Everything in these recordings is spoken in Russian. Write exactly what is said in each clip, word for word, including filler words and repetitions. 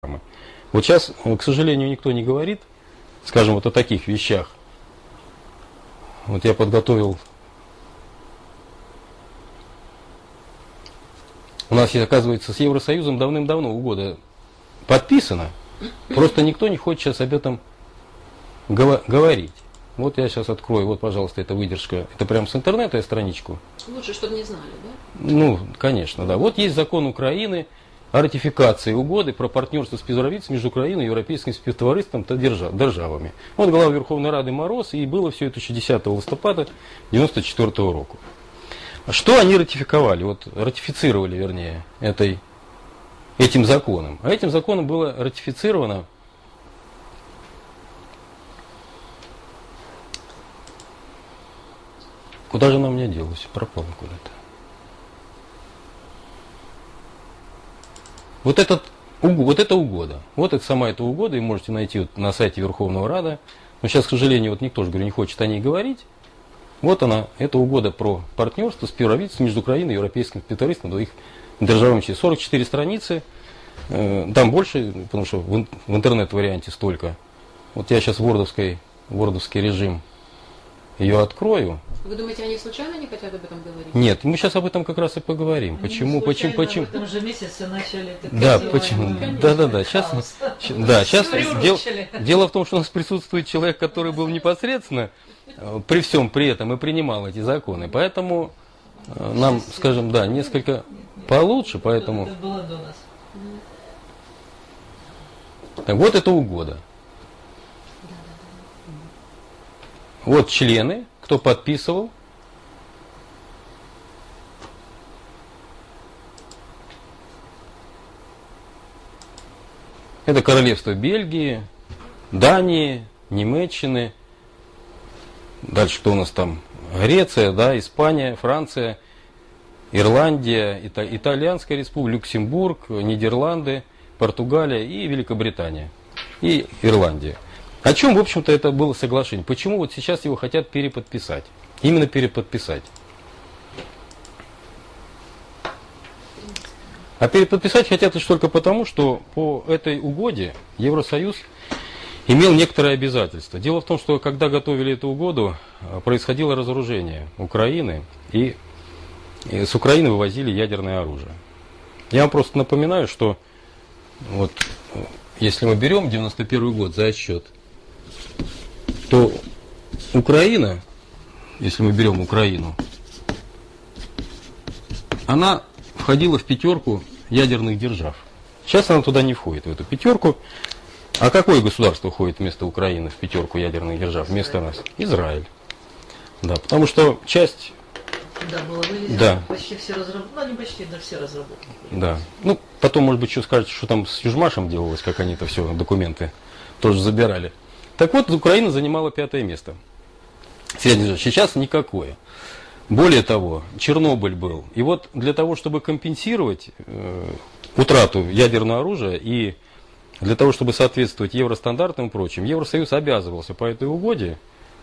Вот сейчас, к сожалению, никто не говорит, скажем, вот о таких вещах. Вот я подготовил. У нас, оказывается, с Евросоюзом давным-давно угода подписана. Просто никто не хочет сейчас об этом говорить. Вот я сейчас открою, вот, пожалуйста, эта выдержка. Это прямо с интернета я страничку. Лучше, чтобы не знали, да? Ну, конечно, да. Вот есть закон Украины о ратификации угоды про партнерство с безработицей между Украиной и Европейским співтовариством та державами. Вот глава Верховной Рады Мороз, и было все это еще десятого листопада девяносто четвёртого року. Что они ратификовали, вот ратифицировали, вернее, этой, этим законом? А этим законом было ратифицировано Куда же она у меня делась? Пропала куда-то. Вот, этот, вот эта угода. Вот это сама эта угода, и можете найти вот на сайте Верховного Рада. Но сейчас, к сожалению, вот никто же, говорю, не хочет о ней говорить. Вот она, эта угода про партнерство с правительством между Украиной и Европейским співтовариством двоих державами. сорок четыре страницы. Там больше, потому что в интернет-варианте столько. Вот я сейчас вордовский, вордовский режим ее открою. Вы думаете, они случайно не хотят об этом говорить? Нет, мы сейчас об этом как раз и поговорим. Они почему, почему, почему? В этом же месяце начали. Да, почему? Да, да, да. Сейчас, да, сейчас дел, дело в том, что у нас присутствует человек, который был непосредственно при всем при этом и принимал эти законы. Поэтому нам, скажем, да, несколько получше, поэтому. Это было до нас. Так, вот это угода. Вот члены, кто подписывал. Это королевство Бельгии, Дании, Немеччины. Дальше кто у нас там? Греция, да, Испания, Франция, Ирландия, Ита- Итальянская республика, Люксембург, Нидерланды, Португалия и Великобритания. И Ирландия. О чем, в общем-то, это было соглашение? Почему вот сейчас его хотят переподписать? Именно переподписать. А переподписать хотят лишь только потому, что по этой угоде Евросоюз имел некоторые обязательства. Дело в том, что когда готовили эту угоду, происходило разоружение Украины, и с Украины вывозили ядерное оружие. Я вам просто напоминаю, что вот, если мы берем девяносто первый год за отсчет, то Украина, если мы берем Украину, она входила в пятерку ядерных держав. Сейчас она туда не входит, в эту пятерку. А какое государство входит вместо Украины в пятерку ядерных держав? Вместо нас? Израиль. Да, потому что часть... Да, было вывезено да. почти все разработки. Ну, не почти, но все разработки. Да. Ну, потом, может быть, что скажете, что там с Южмашем делалось, как они это все, документы тоже забирали. Так вот, Украина занимала пятое место. Сейчас никакое. Более того, Чернобыль был. И вот для того, чтобы компенсировать э, утрату ядерного оружия и для того, чтобы соответствовать евростандартам и прочим, Евросоюз обязывался по этой угоде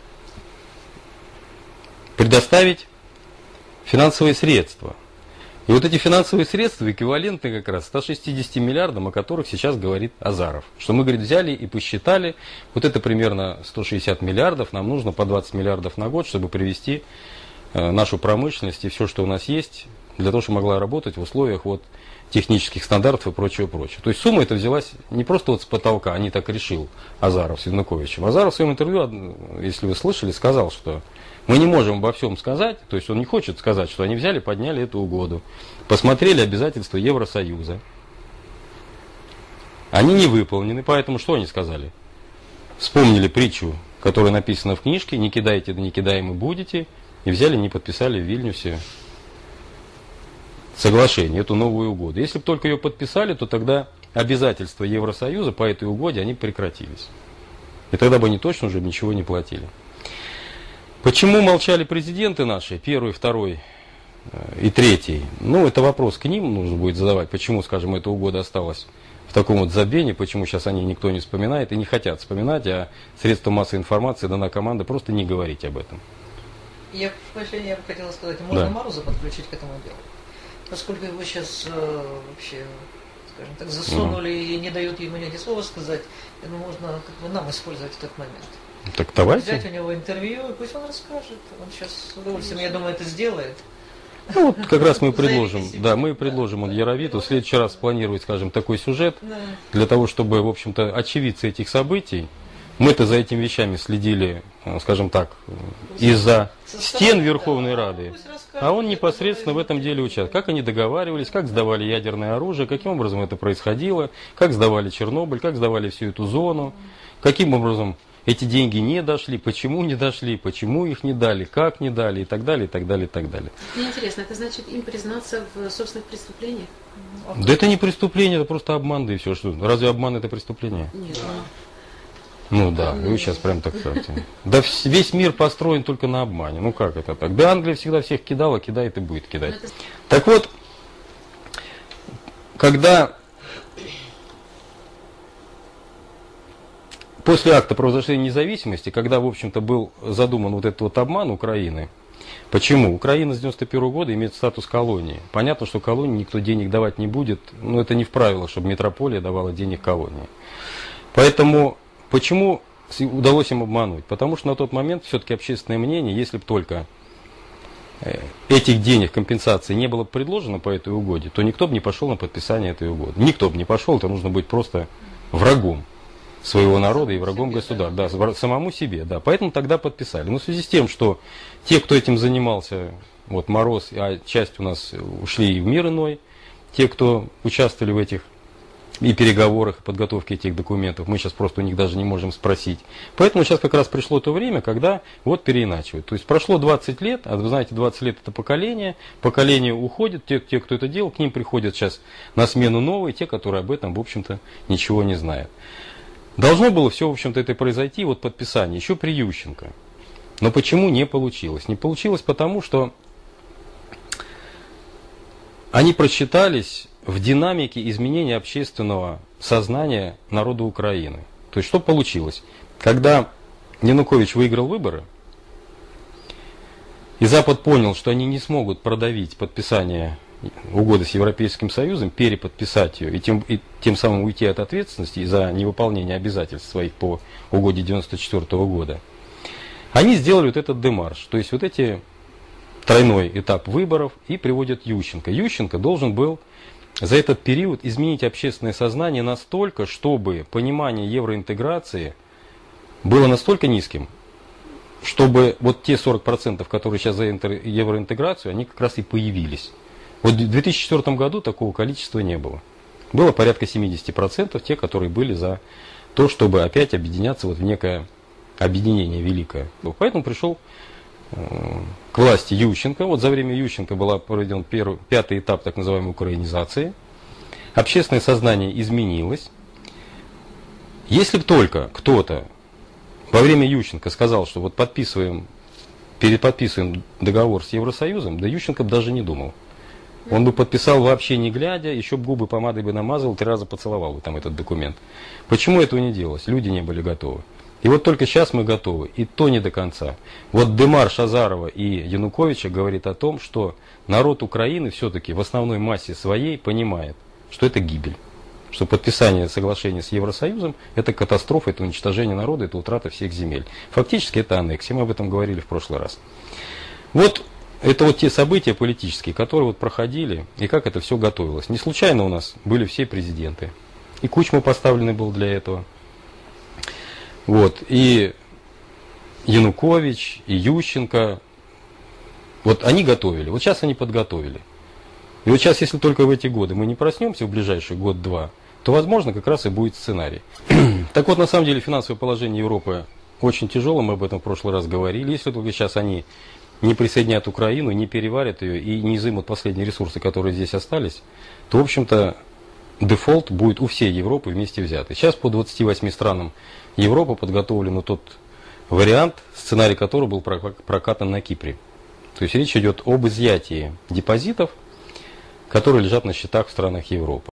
предоставить финансовые средства. И вот эти финансовые средства эквивалентны как раз ста шестидесяти миллиардам, о которых сейчас говорит Азаров. Что мы, говорит, взяли и посчитали, вот это примерно сто шестьдесят миллиардов, нам нужно по двадцать миллиардов на год, чтобы привести э, нашу промышленность и все, что у нас есть, для того, чтобы могла работать в условиях вот, технических стандартов и прочего, прочего. То есть сумма эта взялась не просто вот с потолка, а не так решил Азаров с Януковичем. Азаров в своем интервью, если вы слышали, сказал, что мы не можем обо всем сказать, то есть он не хочет сказать, что они взяли, подняли эту угоду, посмотрели обязательства Евросоюза. Они не выполнены, поэтому что они сказали? Вспомнили притчу, которая написана в книжке, не кидайте, да не кидаемы будете, и взяли, не подписали в Вильнюсе соглашение, эту новую угоду. Если бы только ее подписали, то тогда обязательства Евросоюза по этой угоде, они прекратились. И тогда бы они точно уже ничего не платили. Почему молчали президенты наши, первый, второй и третий? Ну, это вопрос к ним нужно будет задавать. Почему, скажем, эта угода осталась в таком вот забвении, почему сейчас о ней никто не вспоминает и не хотят вспоминать, а средства массовой информации дана команда просто не говорить об этом. Я, я бы хотела сказать, можно да. Мороза подключить к этому делу. Поскольку его сейчас э, вообще скажем так, засунули и не дают ему ни слова сказать. Я думаю, можно как бы нам использовать этот момент. Так давайте. Взять у него интервью, и пусть он расскажет. Он сейчас с удовольствием, я думаю, это сделает. Ну, вот как раз мы предложим, Заявите да, себе. мы предложим он Яровиту в следующий раз спланировать, скажем, такой сюжет, Да. для того, чтобы, в общем-то, очевидцы этих событий, мы-то за этими вещами следили, э, скажем так, из-за Со стен стороны, Верховной да. Рады, Пусть расскажет, а он это непосредственно в было этом деле известно. участвовал. Как они договаривались, как сдавали ядерное оружие, каким образом это происходило, как сдавали Чернобыль, как сдавали всю эту зону, каким образом эти деньги не дошли, почему не дошли, почему их не дали, как не дали и так далее, и так далее, и так далее. Мне интересно, это значит им признаться в собственных преступлениях? Да это не преступление, это просто обман, да и все. Что? Разве обман это преступление? Нет. Ну да, вы сейчас прям так скажете. Да вс- весь мир построен только на обмане. Ну как это так? Да Англия всегда всех кидала, кидает и будет кидать. Это- Так вот, когда после акта провозглашения независимости, когда, в общем-то, был задуман вот этот вот обман Украины, почему? Украина с девяносто первого года имеет статус колонии. Понятно, что колонии никто денег давать не будет, но это не в правилах, чтобы метрополия давала денег колонии. Поэтому, почему с- удалось им обмануть? Потому что на тот момент все-таки общественное мнение, если бы только э, этих денег, компенсации не было бы предложено по этой угоде, то никто бы не пошел на подписание этой угоды. Никто бы не пошел, это нужно быть просто врагом своего народа и врагом государства. Да, вра- самому себе, да. Поэтому тогда подписали. Но в связи с тем, что те, кто этим занимался, вот Мороз, а часть у нас ушли и в мир иной, те, кто участвовали в этих и переговорах, и подготовке этих документов, мы сейчас просто у них даже не можем спросить. Поэтому сейчас как раз пришло то время, когда вот переиначивают. То есть прошло двадцать лет, а вы знаете, двадцать лет это поколение, поколение уходит, те, те, кто это делал, к ним приходят сейчас на смену новые, те, которые об этом, в общем-то, ничего не знают. Должно было все, в общем-то, это произойти, вот подписание, еще при Ющенко. Но почему не получилось? Не получилось потому, что они просчитались в динамике изменения общественного сознания народа Украины. То есть что получилось? Когда Янукович выиграл выборы, и Запад понял, что они не смогут продавить подписание угоды с Европейским Союзом, переподписать ее и тем, и тем самым уйти от ответственности за невыполнение обязательств своих по угоде девяносто четвёртого года, они сделали вот этот демарш, то есть вот эти тройной этап выборов, и приводят Ющенко. Ющенко должен был за этот период изменить общественное сознание настолько, чтобы понимание евроинтеграции было настолько низким, чтобы вот те сорок процентов, которые сейчас за интер- евроинтеграцию, они как раз и появились. Вот в две тысячи четвёртом году такого количества не было. Было порядка семьдесят процентов те, которые были за то, чтобы опять объединяться вот в некое объединение великое. Поэтому пришел э, к власти Ющенко. Вот за время Ющенко был проведен первый, пятый этап так называемой украинизации. Общественное сознание изменилось. Если бы только кто-то во время Ющенко сказал, что вот подписываем, переподписываем договор с Евросоюзом, да Ющенко бы даже не думал. Он бы подписал вообще не глядя, еще бы губы помадой бы намазал, три раза поцеловал бы там этот документ. Почему этого не делалось? Люди не были готовы. И вот только сейчас мы готовы, и то не до конца. Вот демарш Азарова и Януковича говорит о том, что народ Украины все-таки в основной массе своей понимает, что это гибель. Что подписание соглашения с Евросоюзом – это катастрофа, это уничтожение народа, это утрата всех земель. Фактически это аннексия, мы об этом говорили в прошлый раз. Вот это вот те события политические, которые вот проходили, и как это все готовилось. Не случайно у нас были все президенты. И Кучма поставленный был для этого. Вот, и Янукович, и Ющенко. Вот они готовили, вот сейчас они подготовили. И вот сейчас, если только в эти годы мы не проснемся в ближайший год-два, то, возможно, как раз и будет сценарий. Так вот, на самом деле, финансовое положение Европы очень тяжелое, мы об этом в прошлый раз говорили. Если только сейчас они не присоединят Украину, не переварят ее и не изымут последние ресурсы, которые здесь остались, то, в общем-то, дефолт будет у всей Европы вместе взятый. Сейчас по двадцати восьми странам Европы подготовлен тот вариант, сценарий которого был прокатан на Кипре. То есть речь идет об изъятии депозитов, которые лежат на счетах в странах Европы.